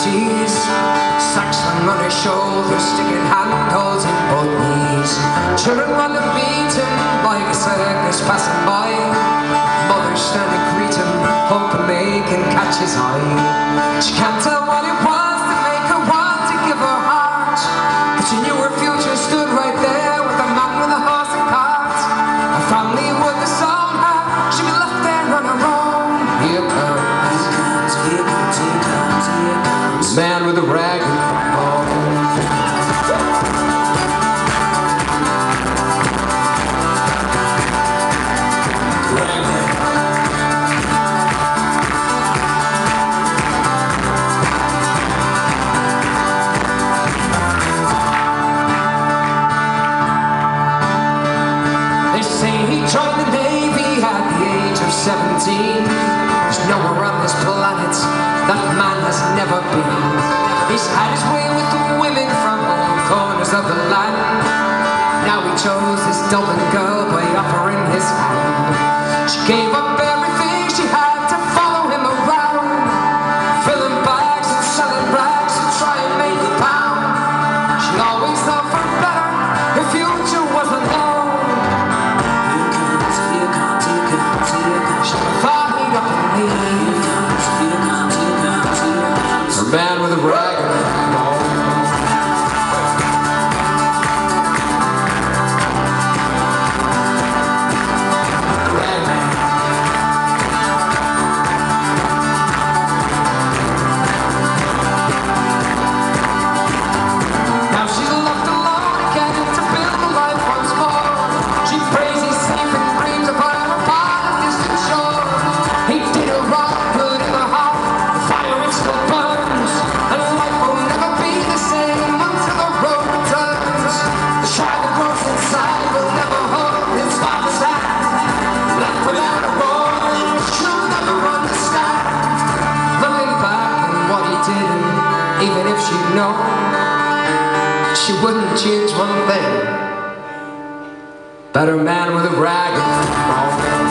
tees, sacks hung on his shoulders, sticking handholds in both knees. Children run to meet him like a circus passing by. Mothers stand to greet him, hoping they can catch his eye. She can't tell what it was to make her want to give her heart, but she knew her future stood right there with a man with a horse and cart. A family would disown her, she'd be left there on her own. Here comes, here comes, here comes, here comes man with a rag and bone. They say he joined the Navy at the age of 17. There's nowhere on this planet that man has never been. He's had his way with the women from all corners of the land. Now he chose this Dublin girl by offering his hand. She gave up everything she had to follow him around, filling bags and selling rags to try and make a pound. She always thought for better, her future wasn't known. Here comes, here comes, here comes, here comes. She thought he'd up and leave. Here comes, here comes, here comes a man with a rag and bone. Even if she'd known, she wouldn't change one thing. Better man with a rag and bone.